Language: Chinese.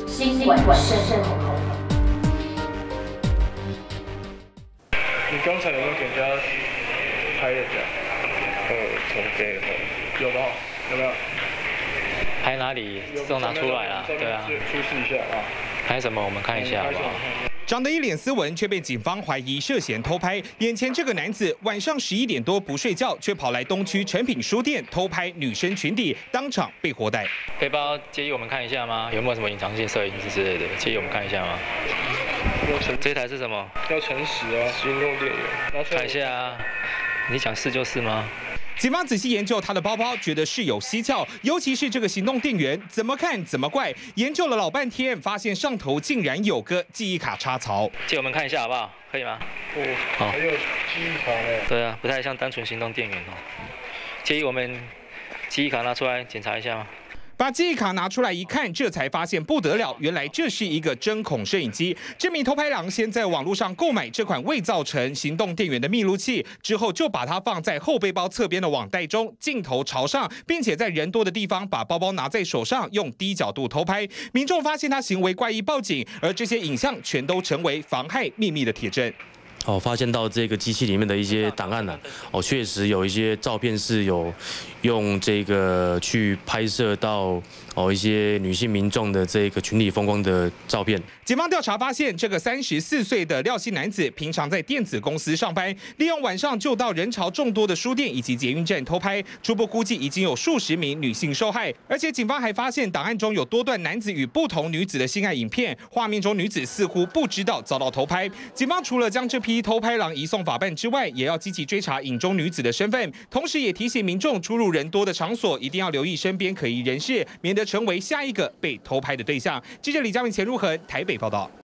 新闻深口通。 你刚才有没有给人家拍人家？ 从这有吗？有没有？ 拍哪里都拿出来了，对啊， 出示一下啊。 拍什么？我们看一下好不好？ 长得一脸斯文，却被警方怀疑涉嫌偷拍。眼前这个男子晚上11点多不睡觉，却跑来东区诚品书店偷拍女生裙底，当场被活逮。 背包介意我们看一下吗？有没有什么隐藏性摄影机之类的？介意我们看一下吗？这台是什么？ 要诚实啊，行动电源。 看一下啊，你讲是就是吗？ 警方仔细研究他的包包，觉得事有蹊跷，尤其是这个行动电源，怎么看怎么怪。研究了老半天，发现上头竟然有个记忆卡插槽。 借我们看一下好不好？可以吗？ 好，还有记忆卡呢。 对啊，不太像单纯行动电源哦。介意我们记忆卡拿出来检查一下吗？ 把记忆卡拿出来一看，这才发现不得了，原来这是一个针孔摄影机。这名偷拍郎先在网络上购买这款伪造成行动电源的密录器，之后就把它放在后背包侧边的网袋中，镜头朝上，并且在人多的地方把包包拿在手上，用低角度偷拍。民众发现他行为怪异，报警，而这些影像全都成为妨害秘密的铁证。 发现到这个机器里面的一些档案确实有一些照片是有用这个去拍摄到一些女性民众的这个群体风光的照片。 警方调查发现，这个34岁的廖姓男子平常在电子公司上班，利用晚上就到人潮众多的书店以及捷运站偷拍，初步估计已经有数十名女性受害。而且警方还发现档案中有多段男子与不同女子的性爱影片，画面中女子似乎不知道遭到偷拍。警方除了将这批偷拍郎移送法办之外，也要积极追查影中女子的身份，同时也提醒民众出入人多的场所一定要留意身边可疑人士，免得成为下一个被偷拍的对象。记者李佳明、钱如恒台北报道。